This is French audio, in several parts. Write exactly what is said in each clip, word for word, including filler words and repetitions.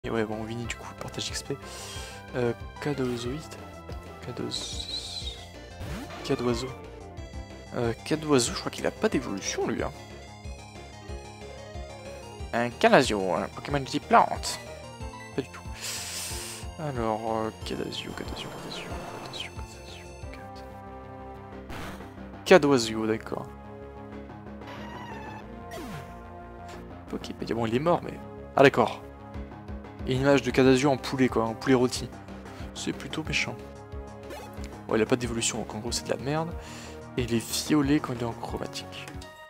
Et ouais, bon, Vini, du coup, partage X P. Euh, Cadozoïde. Cados... Cadoiseau. Euh, Cadoiseau, je crois qu'il a pas d'évolution, lui. Hein. Un Calasio, un Pokémon de type plante. Pas du tout. Alors, euh, Cadasio, Cadasio, Cadasio, Cadasio, Cadasio, Cad... Cadoisio, d'accord. Poképédia, bon, il est mort, mais... Ah, d'accord. Et une image de Cadasio en poulet, quoi, en poulet rôti. C'est plutôt méchant. Bon, il a pas d'évolution, donc en gros, c'est de la merde. Et il est violet quand il est en chromatique.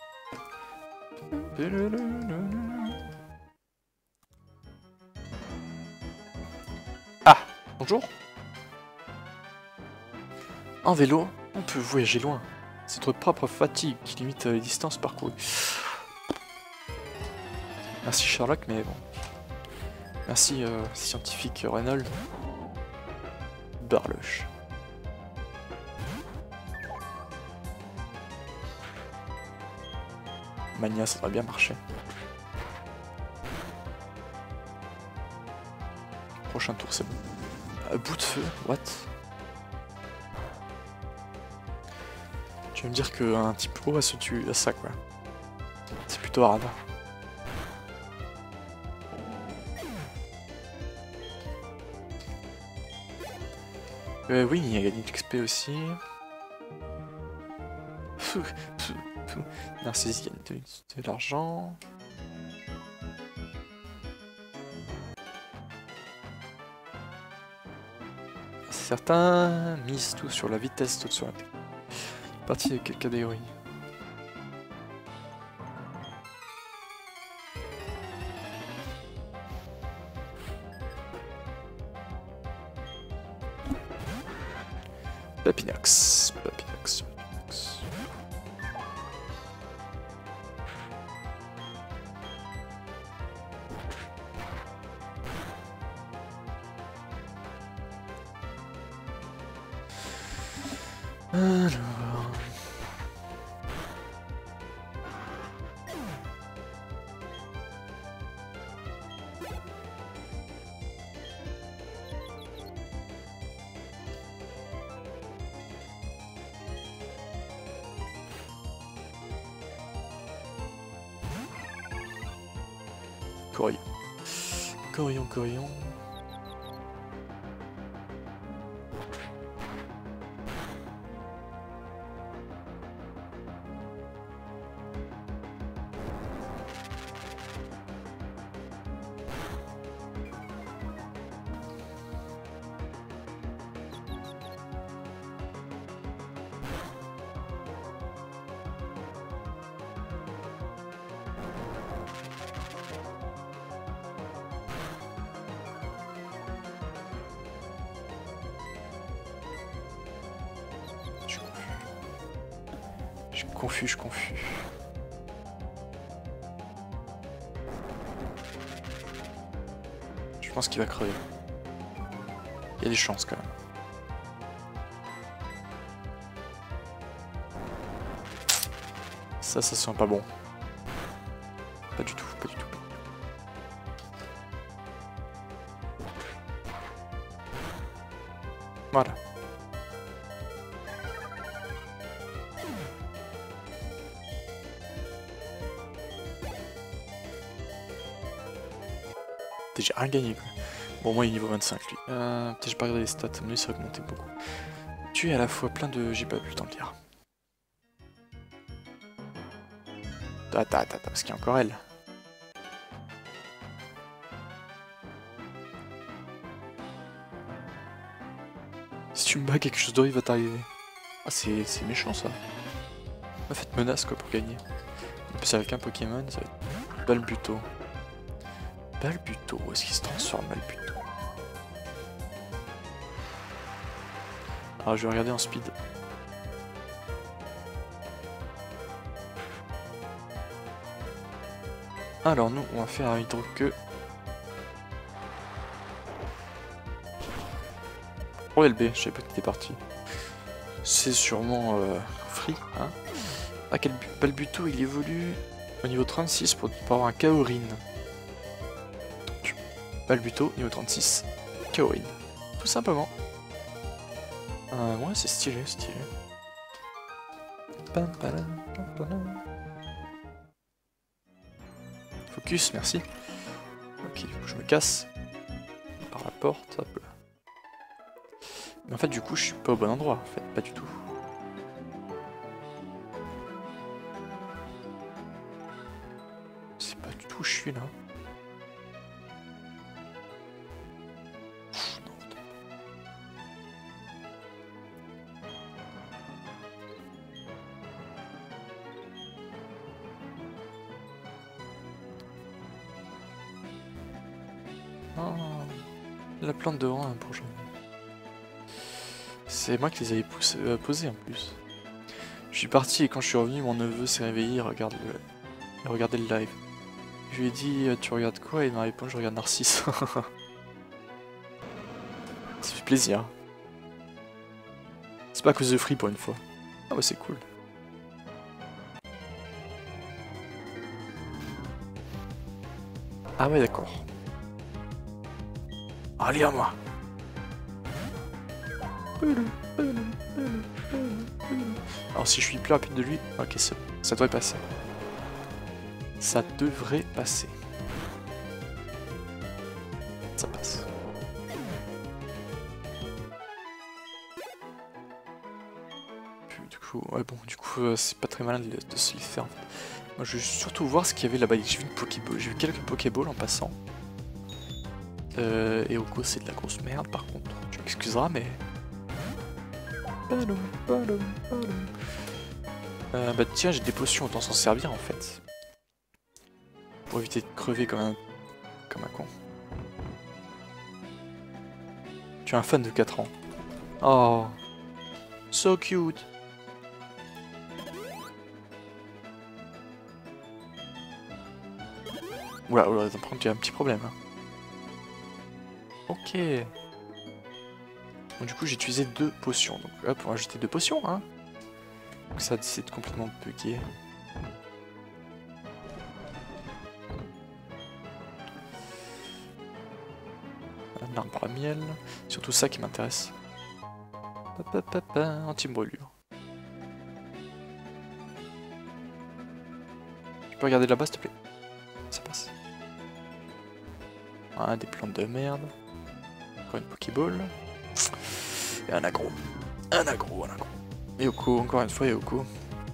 Ah, bonjour. En vélo, on peut voyager loin. C'est notre propre fatigue qui limite les distances parcourues. Merci Sherlock, mais bon. Merci euh, scientifique Reynolds. Barloche. Mania, ça devrait bien marcher. Prochain tour, c'est bon. Euh, bout de feu, what? Tu vas me dire qu'un type haut à se tuer à ça, quoi. C'est plutôt hard. Euh, oui, il a gagné de l'X P aussi. Narcisse gagne de, de l'argent. Certains misent tout sur la vitesse, tout sur la tête. Partie de quelle catégorie? Papinox, Papinox, Papinox. Alors... Corion. Corion, Corion. Je suis confus, je suis confus. Je pense qu'il va crever. Il y a des chances quand même. Ça, ça sent pas bon. Pas du tout, pas du tout. Voilà. J'ai rien gagné quoi. Bon, moi il est niveau vingt-cinq lui. Euh, Peut-être j'ai pas regardé les stats, mais ça a augmenté beaucoup. Tu es à la fois plein de... J'ai pas pu le temps de lire. Attends, attends, attends, parce qu'il y a encore elle. Si tu me bats, quelque chose d'horrible va t'arriver. Ah, c'est méchant ça. Ma faites menace quoi pour gagner. En plus avec un Pokémon, ça va être Balbuto. Balbuto, où est-ce qu'il se transforme Balbuto? Alors je vais regarder en speed. Alors nous, on va faire un hydro-queue. Oh L B, je savais pas qu'il était parti. C'est sûrement euh, free, hein. Ah, quel Balbuto, il évolue au niveau trente-six pour, pour avoir un Kaorin. Balbuto, niveau trente-six, Kaorin. Tout simplement. Euh, ouais, c'est stylé, stylé. Focus, merci. Ok, du coup je me casse par la porte, hop là. Mais en fait du coup je suis pas au bon endroit, en fait, pas du tout. C'est pas du tout où je suis là. Pff, non. Oh, la plante de rang, hein, pour jamais. C'est moi qui les avais poussé, euh, posés en plus. Je suis parti et quand je suis revenu, mon neveu s'est réveillé, il regarde le, il regardait le live. Je lui ai dit, tu regardes quoi? Et il m'a répondu, je regarde Narcisse. Ça fait plaisir. C'est pas à cause de Free pour une fois. Ah bah c'est cool. Ah ouais d'accord. Allez à moi. Alors si je suis plus rapide de lui, ok ça, ça devrait passer. Ça devrait passer. Ça passe. Puis, du coup, ouais bon, du coup euh, c'est pas très malin de, de se les faire en fait. Moi je veux surtout voir ce qu'il y avait là-bas. J'ai vu une Pokéball, j'ai vu quelques Pokéballs en passant. Euh, et Oko c'est de la grosse merde par contre, tu m'excuseras mais... Euh, bah tiens j'ai des potions, autant s'en servir en fait. Pour éviter de crever comme un... comme un con. Tu es un fan de quatre ans. Oh, so cute. Oula, oula, par contre tu as un petit problème. Hein. Ok. Bon, du coup j'ai utilisé deux potions, donc hop, on va ajouter deux potions, hein. Donc ça a décidé de complètement bugger. Un arbre à miel, surtout ça qui m'intéresse. Anti-brûlure. Tu peux regarder là-bas s'il te plaît? Ça passe. Ah, des plantes de merde. Encore une Pokéball. Et un aggro. Un aggro, un aggro. Et Oko, encore une fois, et Oko.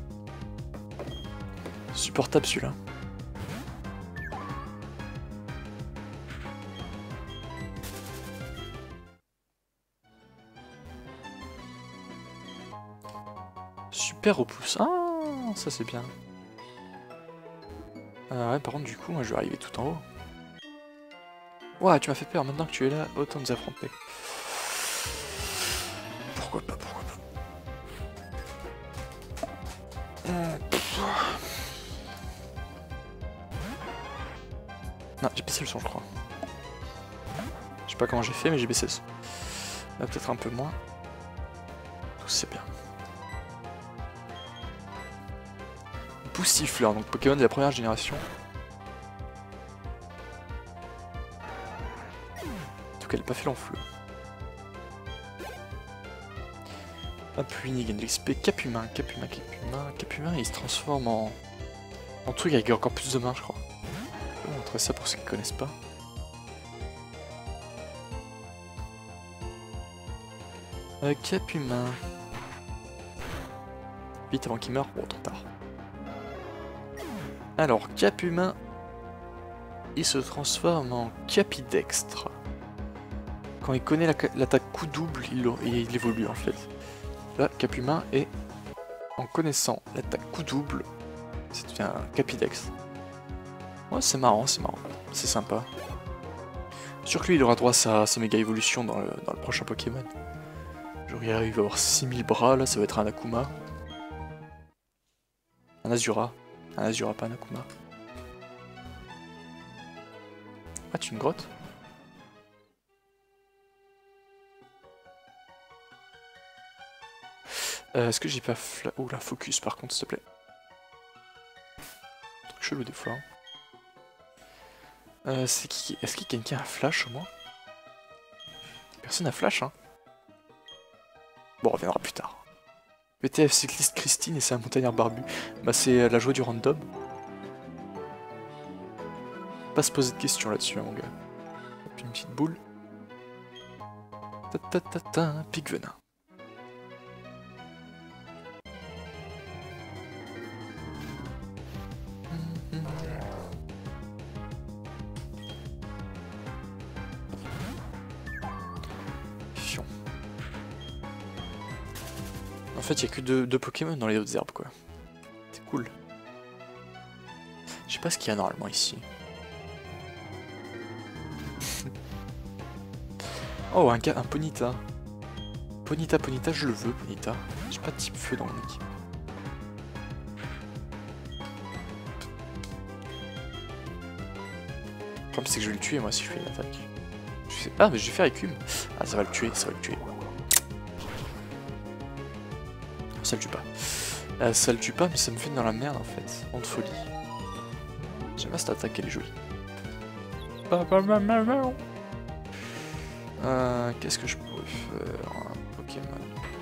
Supportable celui-là. Super repousse. Ah, ça c'est bien. Euh, ouais, par contre, du coup, moi je vais arriver tout en haut. Ouah, tu m'as fait peur. Maintenant que tu es là, autant nous affronter. Pourquoi pas, pourquoi pas. Non, j'ai baissé le son, je crois. Je sais pas comment j'ai fait, mais j'ai baissé le son. Là, peut-être un peu moins. Tout c'est bien. Boustifleur, donc Pokémon de la première génération. En tout cas, elle n'a pas fait long feu. Hop, Winnie gagne de l'X P. Capumin, Capumin, Capumin, Capumin, il se transforme en... en truc avec encore plus de mains, je crois. Je vais montrer ça pour ceux qui connaissent pas. Euh, Capumin. Vite avant qu'il meure, bon, trop tard. Alors, Capumin, il se transforme en Capidextre. Quand il connaît l'attaque coup double, il, il évolue en fait. Là, Capumin est, en connaissant l'attaque coup double, ça devient un Capidextre. Ouais, c'est marrant, c'est marrant, c'est sympa. Sûr que lui, il aura droit à sa, sa méga évolution dans le, dans le prochain Pokémon. Je regarde, il va avoir six mille bras, là, ça va être un Akuma. Un Azura. Un Azura, pas un Akuma. Ah, tu une grotte? euh, Est-ce que j'ai pas fla... Oh la focus par contre, s'il te plaît. Truc chelou des fois. Hein. Euh, c'est qui? Est-ce qu'il y a quelqu'un a flash au moins? Personne n'a flash, hein. Bon, on reviendra plus tard. V T F cycliste Christine et c'est un montagnard barbu. Bah, c'est la joie du random. Pas se poser de questions là-dessus, hein, mon gars. Et puis une petite boule. Ta ta ta ta, pique venin. Fion. En fait, il n'y a que deux, deux Pokémon dans les autres herbes, quoi. C'est cool. Je sais pas ce qu'il y a normalement ici. Oh, un gars, un Ponyta. Ponyta, Ponyta, je le veux, Ponyta. J'ai pas de type feu dans mon équipe. Le problème, c'est que je vais le tuer, moi, si je fais une attaque. Je sais... Ah, mais je vais faire écume. Ah, ça va le tuer, ça va le tuer. Ça le tue pas. Euh, ça le tue pas, mais ça me fait dans la merde, en fait. En de folie. J'aime bien cette attaque, elle est jolie. Euh, Qu'est-ce que je pourrais faire? Un Pokémon.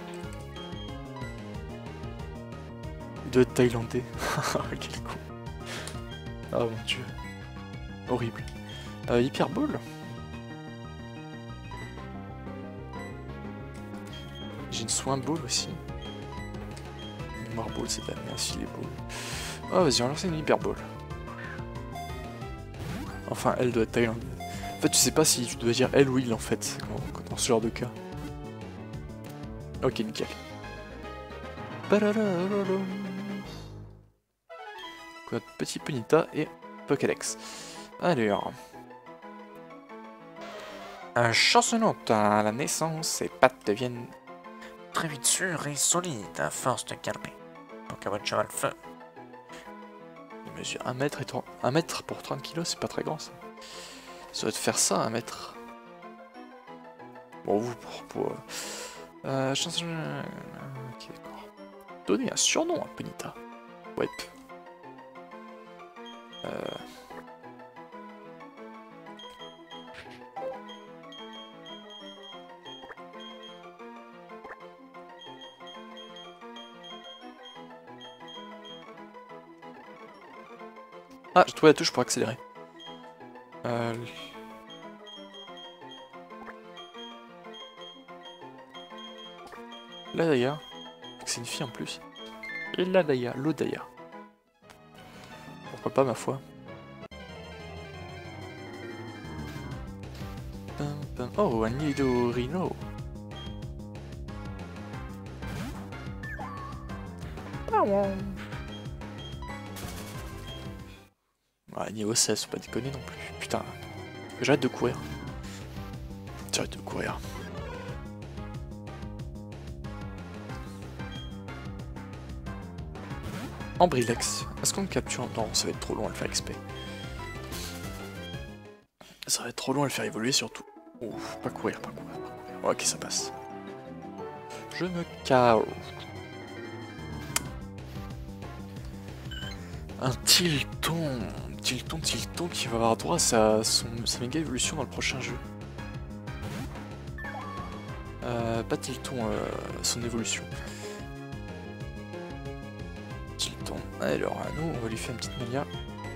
Il doit être thaïlandais. Quel con. Ah mon dieu. Horrible. Euh, Hyper Ball. J'ai une Soin Ball aussi. Mémoire Ball, c'est de la merde, si les balls. Oh, vas-y, on lance une Hyper Ball. Enfin, elle doit être thaïlandaise. En fait, tu sais pas si tu dois dire elle ou il en fait, quand, dans ce genre de cas. Ok, nickel. Notre petit Ponyta et Pokédex. Alors. Un chansonnante à la naissance, ses pattes deviennent très vite sûres et solides à force de garder. Pokémon cheval feu. Il mesure un mètre, et un mètre pour trente kilos, c'est pas très grand ça. Ça doit te faire ça, un mètre. Bon, vous, pour... pour euh, chanson... Ok, d'accord. Donner un surnom à Ponyta. Ouais. Euh... Ah, j'ai trouvé la touche pour accélérer. Euh... Là d'ailleurs, c'est une fille en plus. Et là d'ailleurs, l'autre d'ailleurs. Pourquoi pas ma foi. Oh, un Nidorino. Ouais, niveau seize, faut pas déconner non plus. Putain, j'arrête de courir. J'arrête de courir. Ambrilex. Est-ce qu'on le capture? Non, ça va être trop long à le faire X P. Ça va être trop long à le faire évoluer surtout. Ouf, pas courir, pas courir, pas courir. Ok, ça passe. Je me casse. Un Tilton. Tilton, Tilton qui va avoir droit à sa, son, sa méga évolution dans le prochain jeu. Euh, pas Tilton, euh, son évolution. Tilton. Alors, à nous, on va lui faire une petite méga.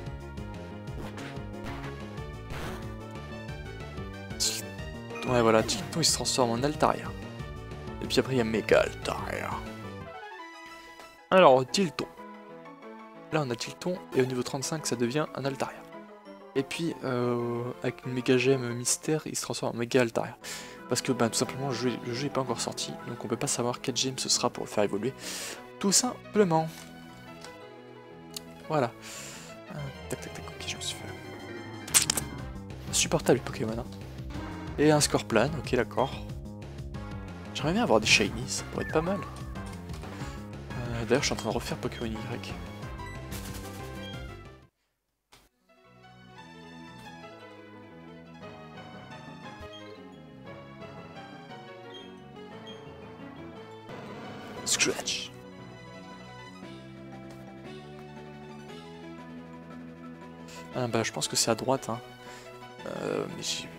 Tilton. Ouais, voilà, Tilton il se transforme en Altaria. Et puis après, il y a Méga Altaria. Alors, Tilton. Là on a Tilton et au niveau trente-cinq ça devient un Altaria. Et puis euh, avec une méga gemme mystère il se transforme en méga Altaria. Parce que ben, tout simplement le jeu, le jeu n'est pas encore sorti, donc on peut pas savoir quelle gemme ce sera pour le faire évoluer. Tout simplement. Voilà. Euh, tac tac tac, ok je me suis fait. Insupportable Pokémon. Hein. Et un score plan, ok d'accord. J'aimerais bien avoir des shiny, ça pourrait être pas mal. Euh, D'ailleurs je suis en train de refaire Pokémon Y. Scratch. Ah bah je pense que c'est à droite hein. Euh, mais j'ai